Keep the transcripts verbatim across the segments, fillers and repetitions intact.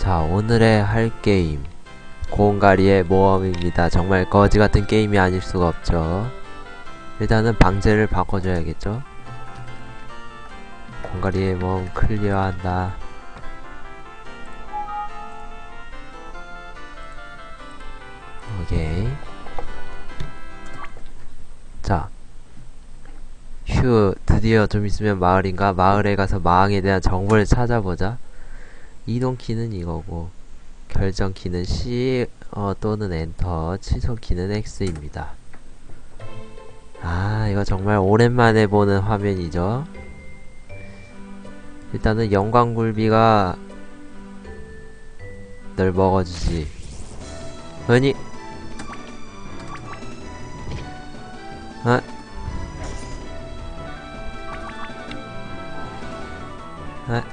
자, 오늘의 할 게임 공가리의 모험입니다. 정말 거지같은 게임이 아닐 수가 없죠. 일단은 방제를 바꿔줘야겠죠. 공가리의 모험 클리어한다. 오케이. 자, 휴, 드디어 좀 있으면 마을인가? 마을에 가서 마왕에 대한 정보를 찾아보자. 이동키는 이거고, 결정키는 C 어, 또는 엔터, 취소키는 X입니다. 아, 이거 정말 오랜만에 보는 화면이죠. 일단은 영광굴비가 널 먹어주지. 아니, 아, 아,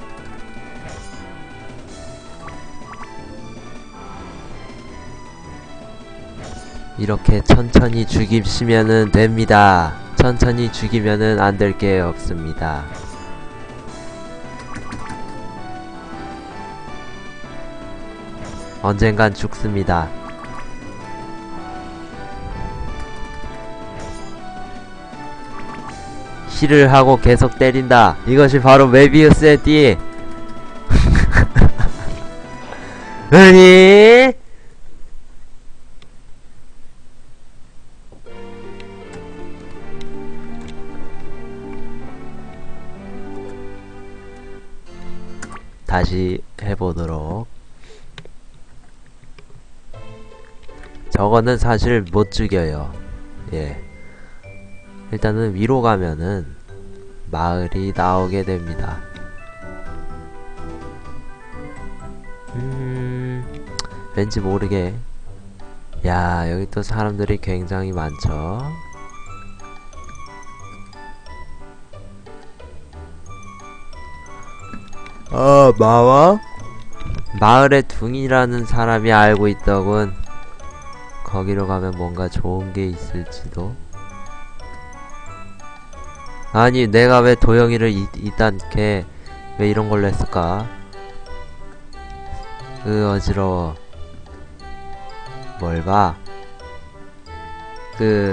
이렇게 천천히 죽이시면은 됩니다. 천천히 죽이면은 안 될 게 없습니다. 언젠간 죽습니다. 힐을 하고 계속 때린다. 이것이 바로 메비우스의 띠. 으니? 다시 해보도록. 저거는 사실 못 죽여요. 예. 일단은 위로 가면은 마을이 나오게 됩니다. 음, 왠지 모르게. 야, 여기 또 사람들이 굉장히 많죠. 어, 마왕? 마을에 둥이라는 사람이 알고 있더군. 거기로 가면 뭔가 좋은 게 있을지도. 아니, 내가 왜 도영이를 이, 이딴게 왜 이런 걸로 했을까? 으, 어지러워. 뭘 봐? 그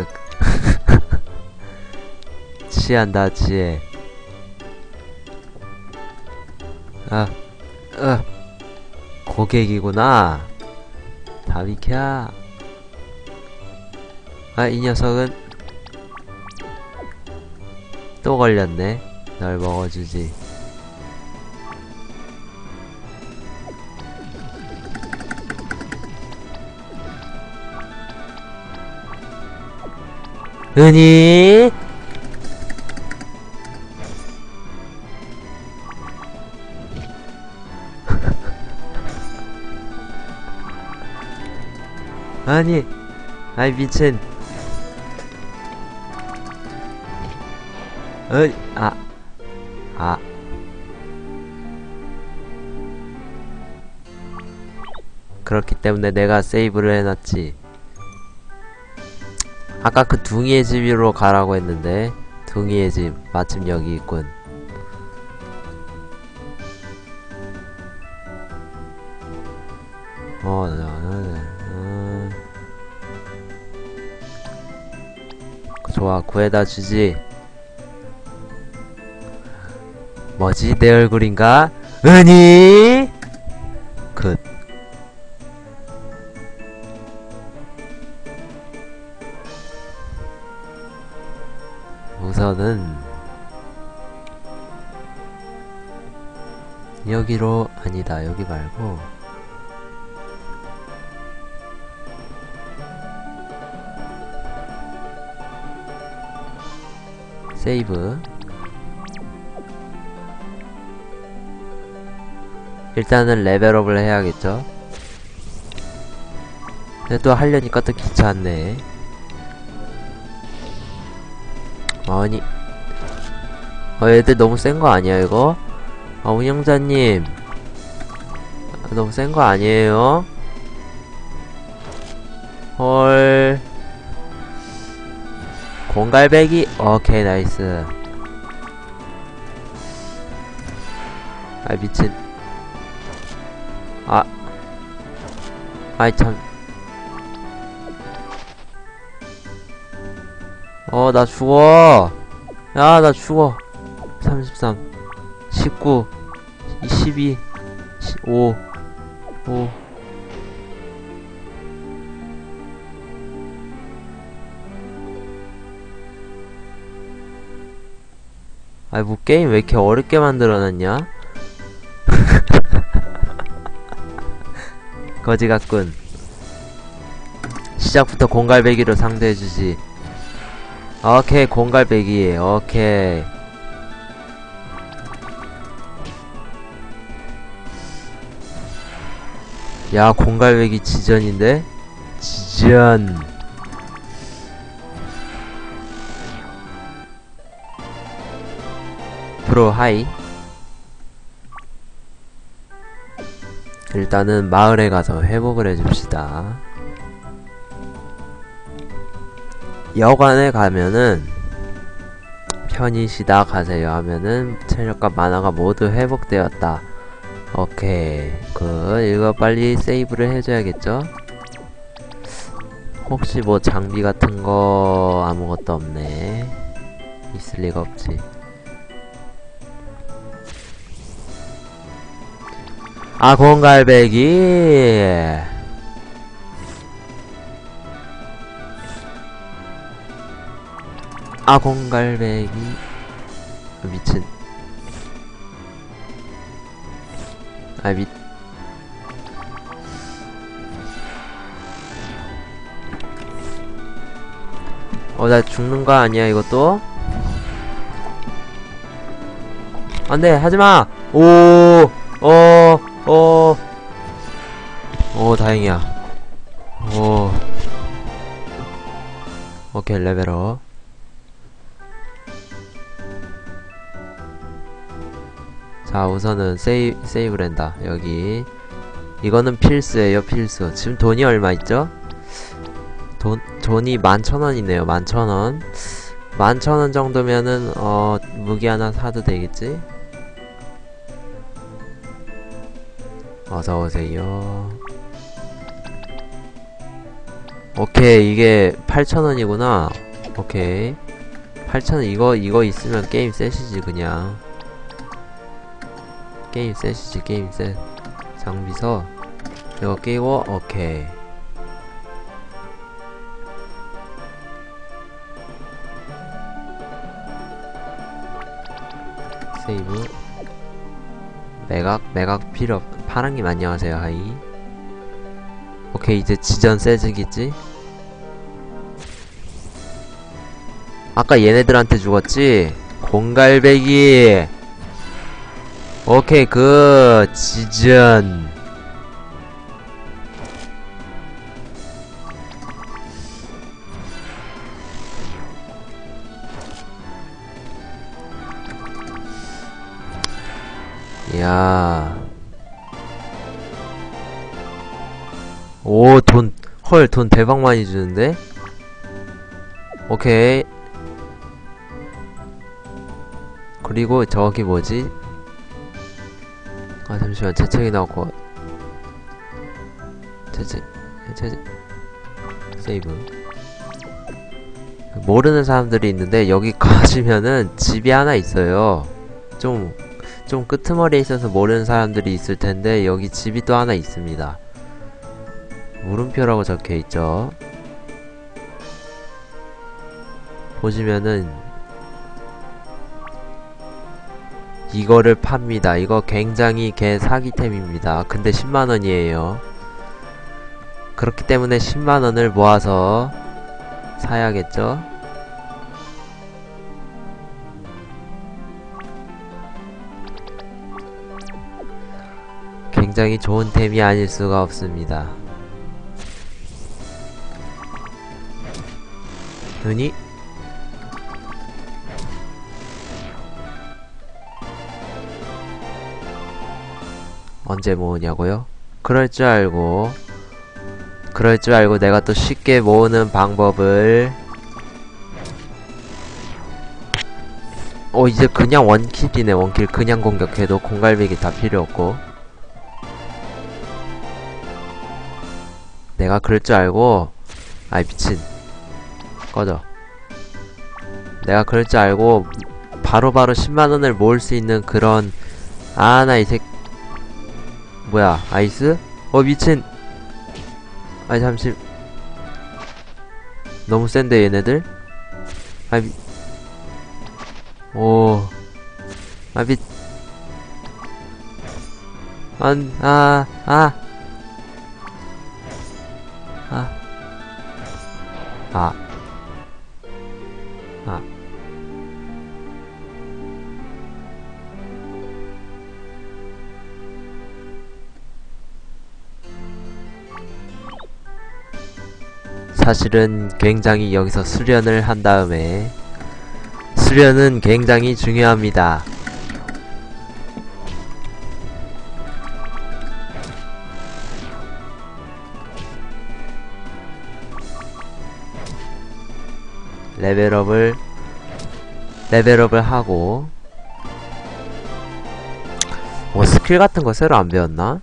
취한다, 취해. 아, 으, 고객이구나. 다 비켜. 아, 이 녀석은 또 걸렸네. 널 먹어주지. 으니? 아니, 아이 미친. 어이, 아, 아. 그렇기 때문에 내가 세이브를 해놨지. 아까 그 둥이의 집으로 가라고 했는데, 둥이의 집, 마침 여기 있군. 어, 어, 어. 좋아, 구해다 주지. 뭐지? 내 얼굴인가? 으니? 굿. 우선은 여기로, 아니다, 여기 말고 세이브. 일단은 레벨업을 해야겠죠. 근데 또 하려니까 또 귀찮네. 아니, 어, 애들 너무 센 거 아니야 이거? 아, 운영자님, 아, 너무 센 거 아니에요? 헐. 공갈배기. 오케이, 나이스. 아, 미친. 아, 아이 참. 어, 나 죽어. 야, 나 죽어. 삼십삼, 십구, 십이, 오, 오. 아이, 뭐 게임 왜 이렇게 어렵게 만들어놨냐? 거지같군. 시작부터 공갈배기로 상대해주지. 오케이, 공갈배기. 오케이. 야, 공갈배기 지전인데? 지전. 프로 하이. 일단은 마을에 가서 회복을 해줍시다. 여관에 가면은 편히 쉬다 가세요 하면은 체력과 만화가 모두 회복되었다. 오케이 굿. 이거 빨리 세이브를 해줘야겠죠? 혹시 뭐 장비 같은 거 아무것도 없네. 있을 리가 없지. 아, 공갈배기. 아, 공갈배기. 미친. 아, 미. 어, 나 죽는 거 아니야, 이것도? 안 돼, 하지마! 오, 어, 어. 오, 다행이야. 오. 오케이, 레벨업. 자, 우선은 세이, 세이브를 한다. 여기. 이거는 필수예요, 필수. 지금 돈이 얼마 있죠? 돈, 돈이 만천원이네요, 만천원. 만천원 정도면은, 어, 무기 하나 사도 되겠지? 어서오세요. 오케이, 이게 팔천원이구나. 오케이. 팔천원, 이거, 이거 있으면 게임 셋이지, 그냥. 게임 셋이지, 게임 셋. 장비서. 이거 끼고, 오케이. 세이브. 매각, 매각 필요 없, 파랑님 안녕하세요, 하이. 오케이, 이제 지전 세즈겠지? 아까 얘네들한테 죽었지? 공갈배기! 오케이, 그, 지전. 이야. 오, 돈, 헐, 돈 대박 많이 주는데? 오케이. 그리고 저기 뭐지? 아, 잠시만, 재채기 나왔고. 재채, 재채, 세이브. 모르는 사람들이 있는데, 여기 가시면은 집이 하나 있어요. 좀, 좀 끄트머리에 있어서 모르는 사람들이 있을 텐데, 여기 집이 또 하나 있습니다. 물음표라고 적혀있죠. 보시면은 이거를 팝니다. 이거 굉장히 개 사기템입니다. 근데 십만원이에요. 그렇기 때문에 십만원을 모아서 사야겠죠. 굉장히 좋은 템이 아닐 수가 없습니다. 눈이 언제 모으냐고요? 그럴 줄 알고 그럴 줄 알고 내가 또 쉽게 모으는 방법을. 어, 이제 그냥 원킬이네. 원킬 그냥 공격해도 공갈배기 다 필요 없고. 내가 그럴 줄 알고. 아이 미친. 꺼져. 내가 그럴 줄 알고 바로바로 십만원을 모을 수 있는 그런. 아 나 이 새. 뭐야 아이스? 어 미친. 아이 잠시. 너무 센데 얘네들? 아이 미... 오. 아 미... 안... 아... 아... 아... 아... 아... 사실은 굉장히 여기서 수련을 한 다음에 수련은 굉장히 중요합니다. 레벨업을 레벨업을 하고. 뭐 스킬 같은 거 새로 안 배웠나?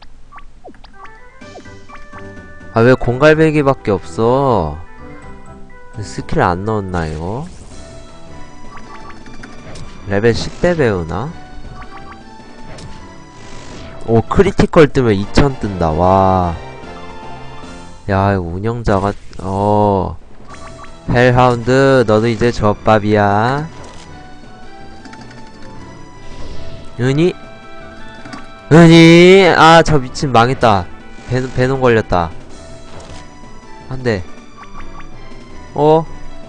아 왜 공갈배기밖에 없어? 스킬 안 넣었나 이거? 레벨 십 대 배우나? 오 크리티컬 뜨면 이천 뜬다. 와. 야 이거 운영자가 어 헬하운드 너도 이제 젖밥이야. 은희? 은희! 아 저 미친 망했다. 배, 배농 걸렸다. 안돼. 어?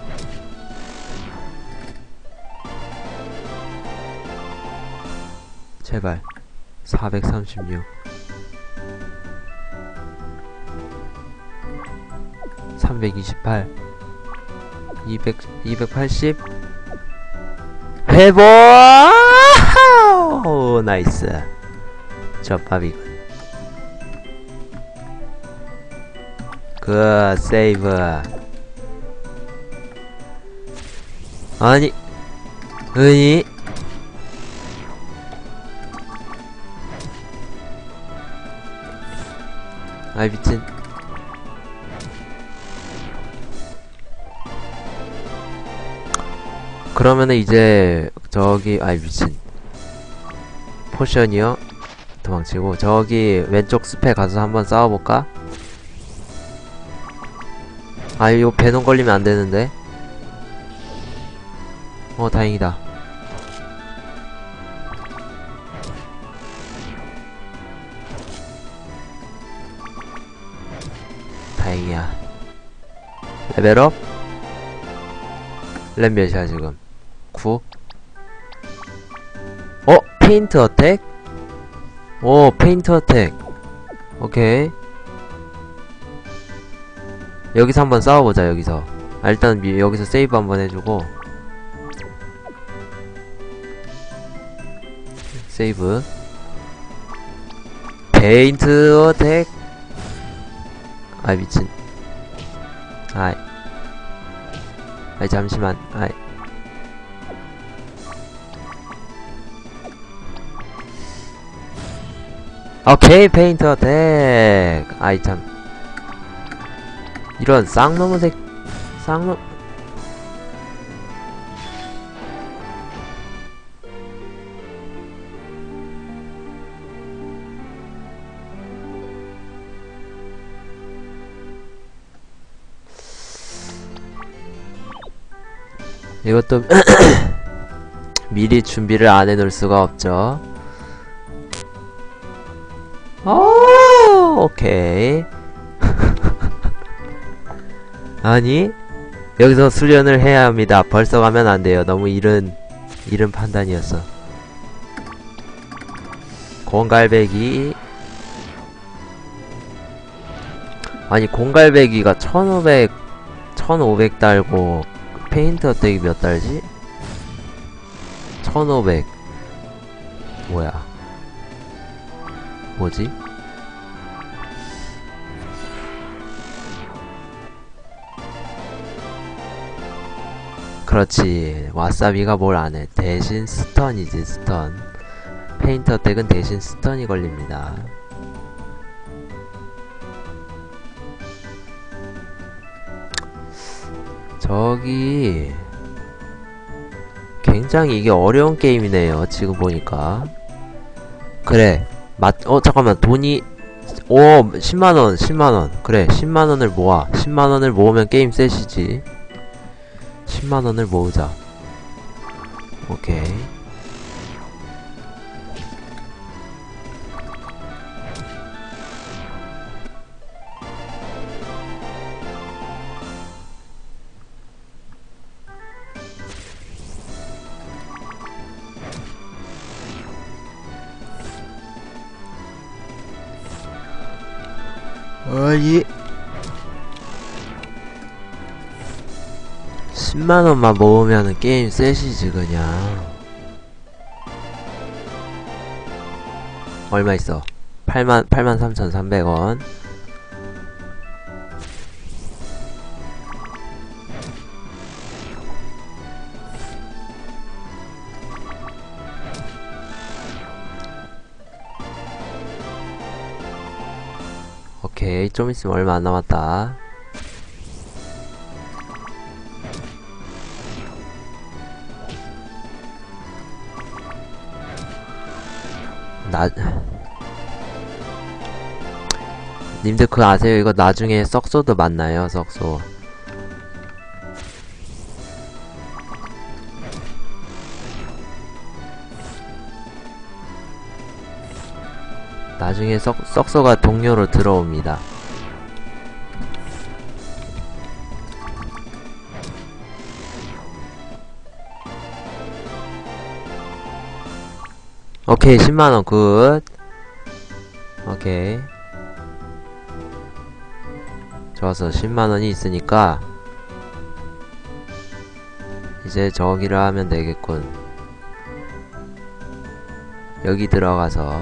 제발. 사백삼십육. 삼백이십팔. 이백, 이백팔십. 회복! 오, 나이스. 젖밥이군. 그, 세이브. 아니, 은희. 아이, 미친. 그러면은 이제, 저기, 아이, 미친. 포션이요? 도망치고, 저기, 왼쪽 숲에 가서 한번 싸워볼까? 아, 이거 배농 걸리면 안 되는데. 어, 다행이다. 다행이야. 레벨업? 랩 몇이야, 지금? 구? 어? 페인트 어택? 오, 페인트 어택. 오케이. 여기서 한번 싸워보자, 여기서. 아, 일단 미, 여기서 세이브 한번 해주고. 세이브. 페인트 어택. 아이, 미친. 아이. 아이, 잠시만. 아이. 오케이, 페인트 어택. 아이, 참. 이런 쌍놈의 새, 쌍놈. 이것도 미리 준비를 안 해놓을 수가 없죠. 오, 오케이. 아니, 여기서 수련을 해야 합니다. 벌써 가면 안 돼요. 너무 이른, 이른 판단이었어. 공갈배기. 아니, 공갈배기가 천오백, 천오백 달고, 페인트 어택이 몇 달지? 천오백. 뭐야. 뭐지? 그렇지. 와사비가 뭘 안해. 대신 스턴이지, 스턴. 페인트 어택은 대신 스턴이 걸립니다. 저기 굉장히 이게 어려운 게임이네요. 지금 보니까. 그래. 맞, 어, 잠깐만. 돈이, 오, 십만원, 십만원. 그래, 십만원을 모아. 십만원을 모으면 게임 셋이지. 십만원을 모으자. 오케이. 어이 십만원만 모으면은 게임 셋이지 그냥. 얼마 있어? 팔만, 팔만 삼천삼백 원. 오케이, 좀 있으면 얼마 안 남았다. 나 님들 그거 아세요? 이거 나중에 썩소도 만나요. 썩소. 나중에 썩, 썩소가 동료로 들어옵니다. 오케이, 십만원 굿. 오케이. 좋아서 십만원이 있으니까 이제 저기를 하면 되겠군. 여기 들어가서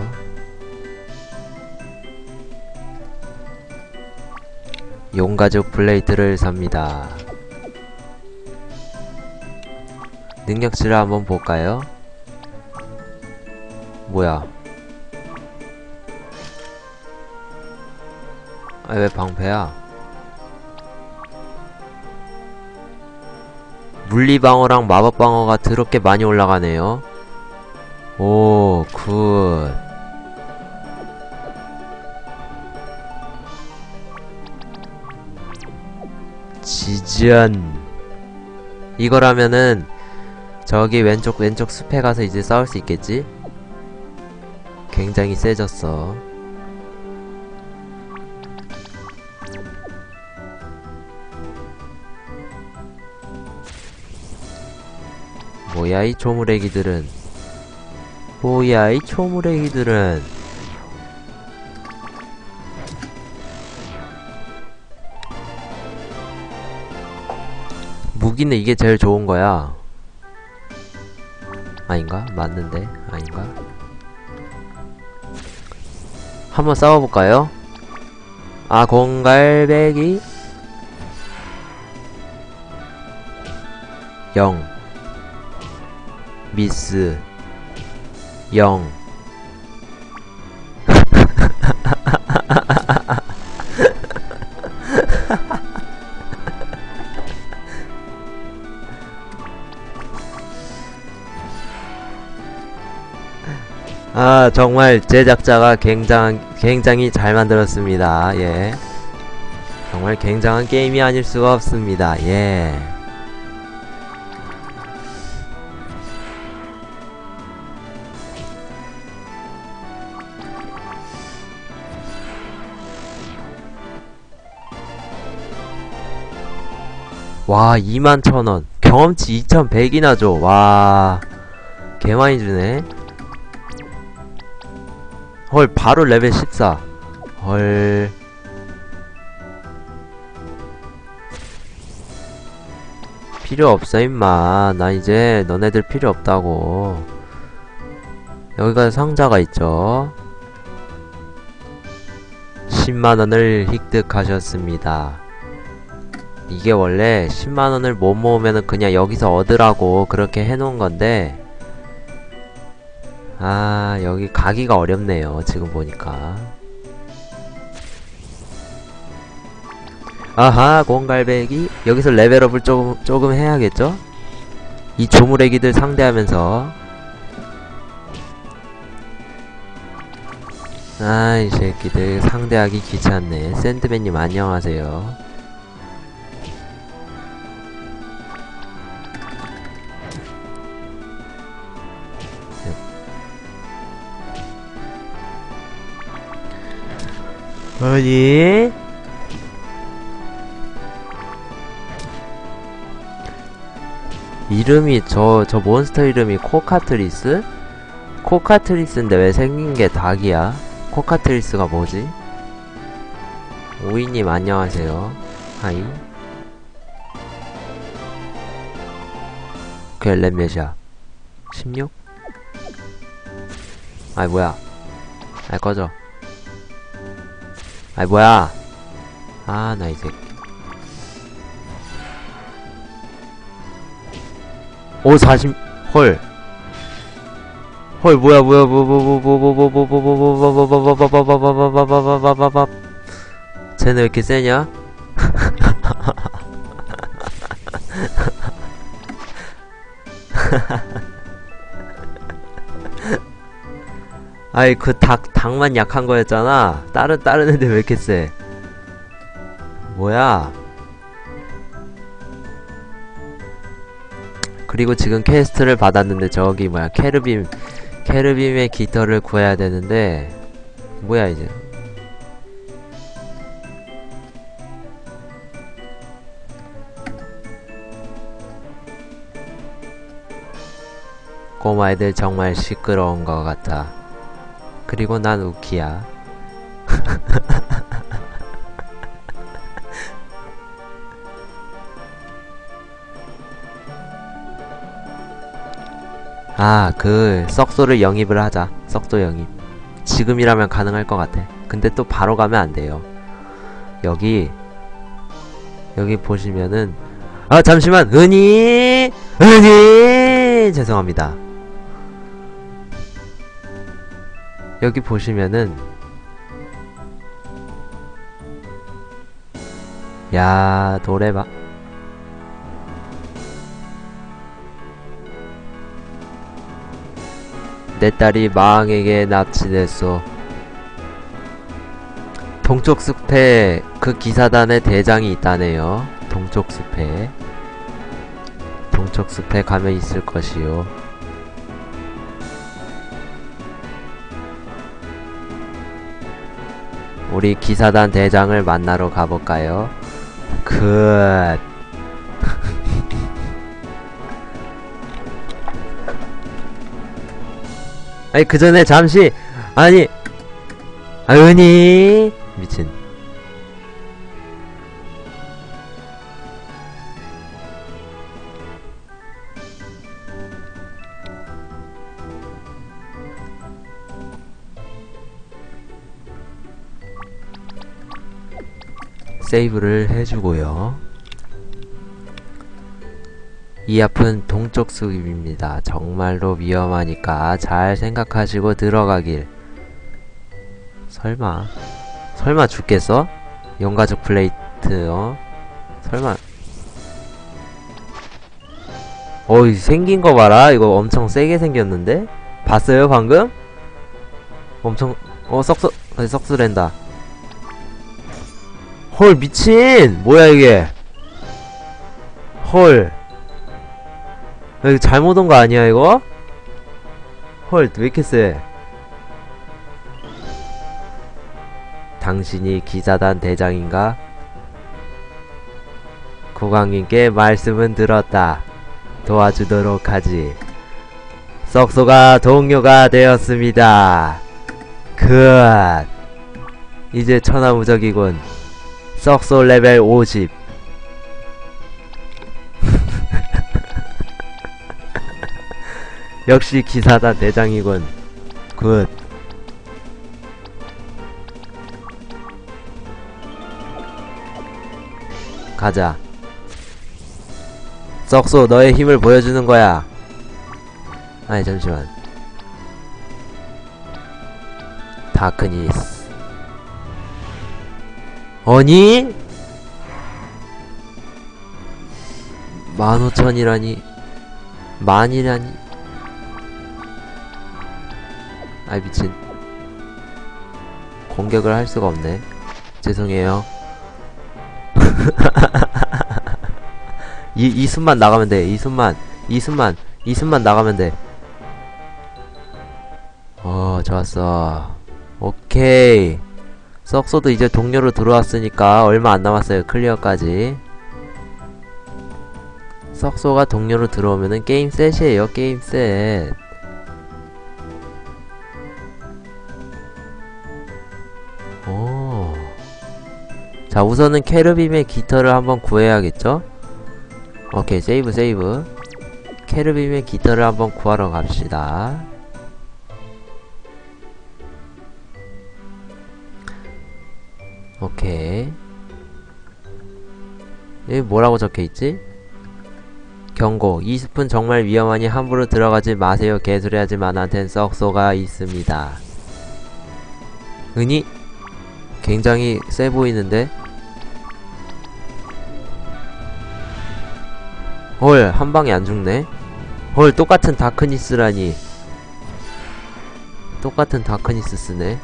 용가죽 플레이트를 삽니다. 능력치를 한번 볼까요? 뭐야? 아, 왜 방패야? 물리방어랑 마법방어가 더럽게 많이 올라가네요. 오, 굿. 지지연. 이거라면은 저기 왼쪽 왼쪽 숲에 가서 이제 싸울 수 있겠지? 굉장히 세졌어. 뭐야 이 초무래기들은. 뭐야 이 초무래기들은. 무기는 이게 제일 좋은 거야. 아닌가? 맞는데? 아닌가? 한번 싸워볼까요? 아, 공갈배기 영 미스 영 아, 정말 제작자가 굉장히, 굉장히 잘 만들었습니다. 예. 정말 굉장한 게임이 아닐 수가 없습니다. 예. 와, 이만 천원. 경험치 이천백이나 줘. 와, 개많이 주네. 헐, 바로 레벨 십사. 헐. 필요 없어 임마. 나 이제 너네들 필요 없다고. 여기가 상자가 있죠. 십만원을 획득하셨습니다. 이게 원래 십만원을 못 모으면은 그냥 여기서 얻으라고 그렇게 해놓은 건데, 아, 여기 가기가 어렵네요. 지금 보니까. 아하, 공갈배기. 여기서 레벨업을 조금, 조금 해야겠죠? 이 조물애기들 상대하면서. 아이, 새끼들. 상대하기 귀찮네. 샌드맨님, 안녕하세요. 아니? 이름이 저, 저 몬스터 이름이 코카트리스? 코카트리스인데 왜 생긴게 닭이야? 코카트리스가 뭐지? 오이님 안녕하세요. 하이. 그 엘렘 몇이야? 십육? 아이 뭐야. 아이 꺼져. 아이 뭐야. 아 나 이 새끼. 오 사십. 헐. 헐 뭐야 뭐야 뭐 뭐 뭐 뭐 뭐 뭐 뭐 뭐 뭐 뭐 뭐 뭐 뭐 쟤는 왜 이렇게 세냐? 아이 그 닭 닭만 약한 거였잖아. 다른 다른 애들 왜 이렇게 세? 뭐야? 그리고 지금 퀘스트를 받았는데 저기 뭐야 케르빔 케르빔의 깃털을 구해야 되는데 뭐야 이제 꼬마애들 정말 시끄러운 것 같아. 그리고 난 우키야. 아, 그 썩소를 영입을 하자. 썩소 영입. 지금이라면 가능할 것 같아. 근데 또 바로 가면 안 돼요. 여기 여기 보시면은 아 잠시만 은희 은희 죄송합니다. 여기 보시면은 야 노래방 내 딸이 마왕에게 납치됐어. 동쪽 숲에 그 기사단의 대장이 있다네요. 동쪽 숲에 동쪽 숲에 가면 있을 것이요. 우리 기사단 대장을 만나러 가볼까요? 굿. 아니 그 전에 잠시 아니 아은이 미친. 세이브를 해주고요. 이 앞은 동쪽 숲입니다. 정말로 위험하니까 잘 생각하시고 들어가길. 설마 설마 죽겠어? 용가죽 플레이트 어? 설마 어이 생긴거 봐라. 이거 엄청 세게 생겼는데? 봤어요 방금? 엄청 어 썩소 아니 썩소랜다. 헐 미친! 뭐야 이게. 헐 야, 이거 잘못 온 거 아니야 이거? 헐 왜 이렇게 세? 당신이 기사단 대장인가? 국왕님께 말씀은 들었다. 도와주도록 하지. 썩소가 동료가 되었습니다. 굿. 이제 천하무적이군. 썩소 레벨 오십. 역시 기사단 대장이군. 굿. 가자. 썩소 너의 힘을 보여주는 거야. 아니 잠시만. 다크니스. 아니? 만오천이라니. 만이라니. 아이 미친. 공격을 할 수가 없네. 죄송해요. 이, 이 순만 나가면 돼. 이 순만. 이 순만. 이 순만 나가면 돼. 어, 좋았어. 오케이. 썩소도 이제 동료로 들어왔으니까 얼마 안 남았어요. 클리어까지. 썩소가 동료로 들어오면은 게임 셋이에요. 게임 셋. 오. 자, 우선은 캐르빔의 깃털을 한번 구해야겠죠? 오케이, 세이브, 세이브. 캐르빔의 깃털을 한번 구하러 갑시다. 오케이. 여기 뭐라고 적혀있지? 경고. 이 숲은 정말 위험하니 함부로 들어가지 마세요. 개소리하지 마. 나한텐 썩소가 있습니다. 은희? 굉장히 세 보이는데? 헐, 한방에 안 죽네? 헐, 똑같은 다크니스라니. 똑같은 다크니스 쓰네.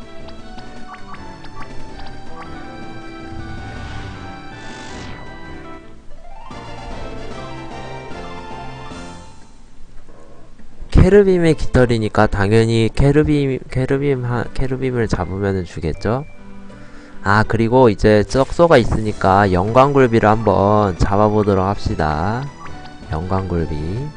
캐르빔의 깃털이니까 당연히 캐르빔, 캐르빔, 하, 캐르빔을 잡으면은 주겠죠? 아, 그리고 이제 썩소가 있으니까 영광굴비를 한번 잡아보도록 합시다. 영광굴비.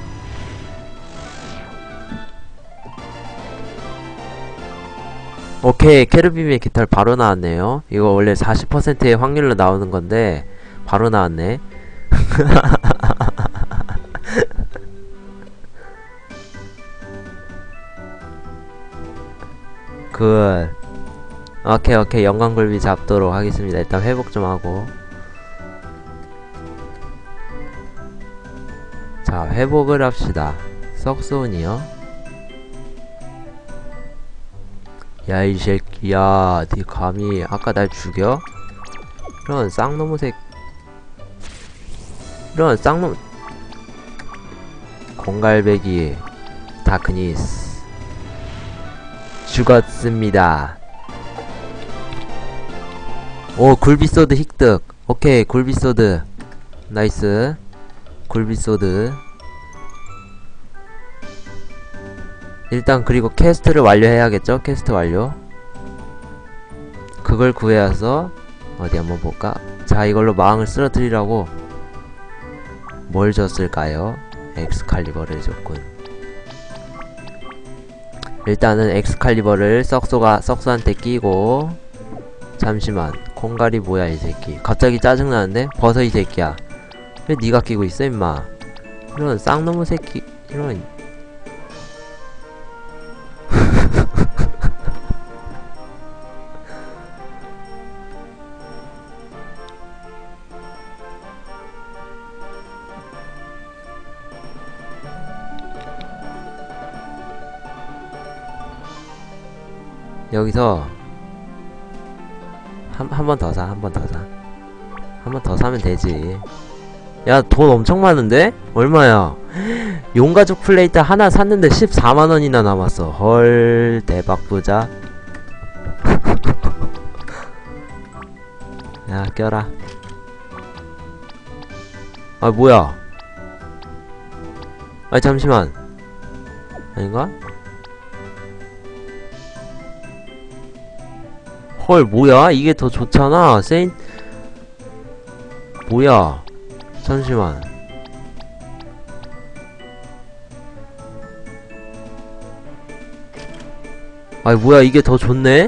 오케이, 캐르빔의 깃털 바로 나왔네요. 이거 원래 사십 퍼센트의 확률로 나오는 건데 바로 나왔네. 굿. 오케이 오케이, 영광굴비 잡도록 하겠습니다. 일단 회복 좀 하고. 자, 회복을 합시다. 썩소은이요. 야, 이 새끼야, 니 감히 아까 날 죽여? 이런 쌍놈의 새 이런 쌍놈. 공갈배기 다크니스 죽었습니다. 오, 굴비소드 획득. 오케이, 굴비소드 나이스. 굴비소드. 일단 그리고 퀘스트를 완료해야겠죠? 퀘스트 완료. 그걸 구해와서 어디 한번 볼까? 자, 이걸로 마왕을 쓰러뜨리라고 뭘 줬을까요? 엑스칼리버를 줬군. 일단은 엑스칼리버를 썩소가 썩소한테 끼고. 잠시만, 콩갈이 뭐야 이 새끼. 갑자기 짜증나는데? 벗어 이 새끼야. 왜 니가 끼고 있어 임마. 이런 쌍놈의 새끼. 이런. 여기서 한, 한 번 더 사, 한 번 더 사. 한 번 더 사면 되지. 야, 돈 엄청 많은데? 얼마야? 용가죽 플레이트 하나 샀는데 십사만 원이나 남았어. 헐, 대박 부자. 야, 껴라. 아, 뭐야? 아, 잠시만. 아닌가? 헐, 뭐야? 이게 더 좋잖아. 세인 뭐야? 잠시만. 아이, 뭐야? 이게 더 좋네?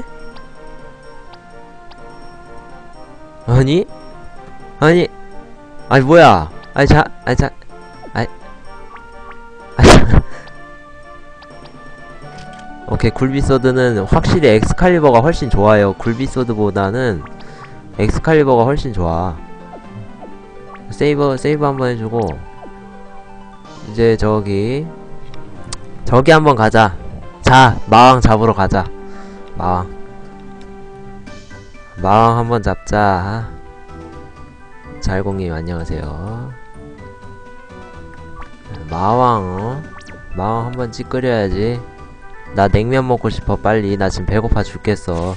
아니? 아니? 아이, 뭐야? 아이, 자, 아이, 자, 아이, 아이, 자. 오케이, 굴비소드는 확실히 엑스칼리버가 훨씬 좋아요. 굴비소드보다는 엑스칼리버가 훨씬 좋아. 세이브, 세이브 한번 해주고. 이제 저기 저기 한번 가자. 자, 마왕 잡으러 가자. 마왕 마왕 한번 잡자. 잘공님 안녕하세요. 마왕 어? 마왕 한번 찌끄려야지. 나 냉면 먹고 싶어 빨리. 나 지금 배고파 죽겠어.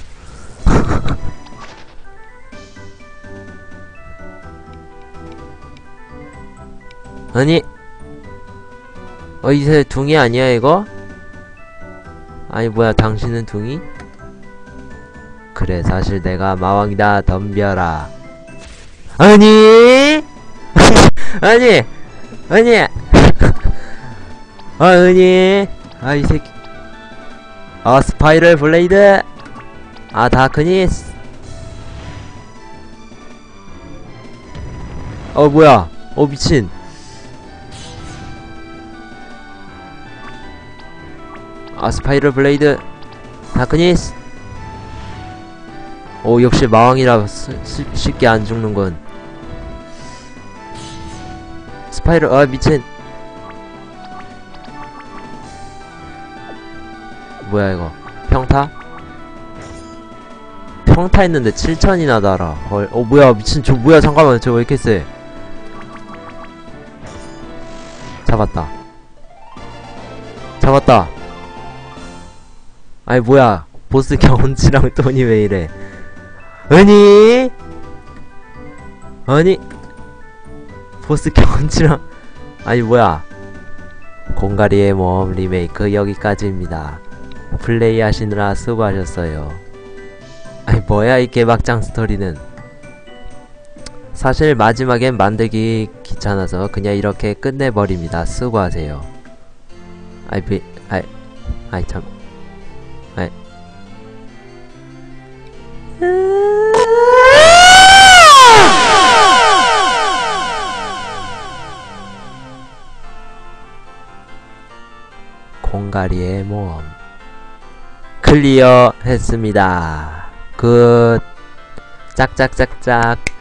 아니 어 이새 둥이 아니야 이거? 아니 뭐야 당신은 둥이? 그래 사실 내가 마왕이다 덤벼라. 아니 아니 아니 아 아니 아 이 새끼 아 스파이럴 블레이드 아 다크니스 어 뭐야 어 미친 아 스파이럴 블레이드 다크니스 오 역시 마왕이라 스, 스, 쉽게 안 죽는군. 스파이럴 아 미친 뭐야 이거 평타? 평타 했는데 칠천이나 달아. 헐 어 뭐야 미친 저 뭐야 잠깐만 저 왜 이렇게 세. 잡았다 잡았다. 아니 뭐야 보스 경험치랑 돈이 왜 이래. 아니 아니 보스 경험치랑 아니 뭐야. 공가리의 모험 리메이크 여기까지입니다. 플레이 하시느라 수고하셨어요. 아니 뭐야 이 개박장 스토리는. 사실 마지막엔 만들기 귀찮아서 그냥 이렇게 끝내버립니다. 수고하세요. 아이 비 아이 아이 참 아이 공가리의 모험 클리어 했습니다. 굿 짝짝짝짝.